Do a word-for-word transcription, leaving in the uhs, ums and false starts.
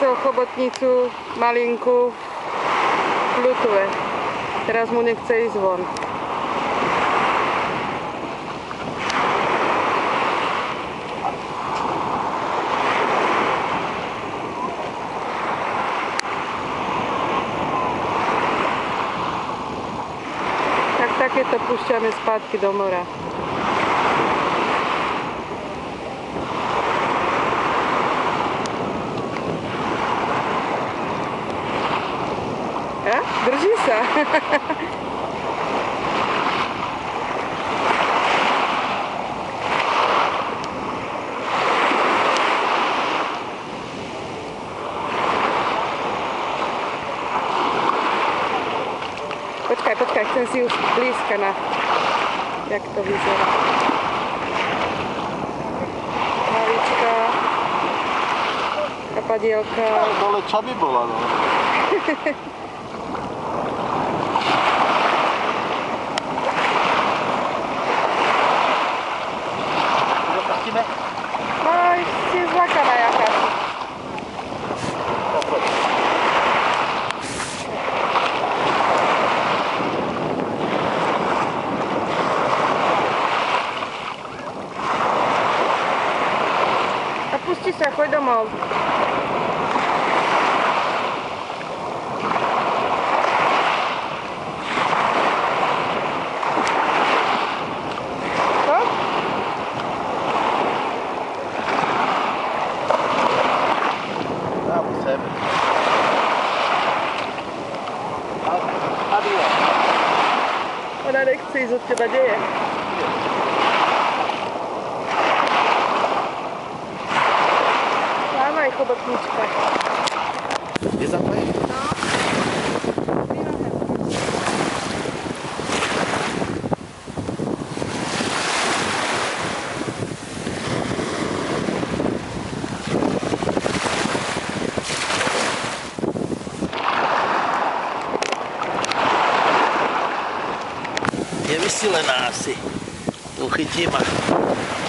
chcel chobotnicu malinku, ľutuje. Teraz mu nechce ísť von. Tak takéto púšťame spátky do mora. Ja? Drží sa. Počkaj, počkaj, chcem si už blízka na, jak to vyzerá. Hlavička, kapadielka. Dole čaby bola, no. No, ešte zlakaná jakási. A pusti sa, choď domov. Ona nechce ísť od teba, kde je? Áno, aj chobotnička. Je zapojený? No. Je vysílená asi. Uchytím a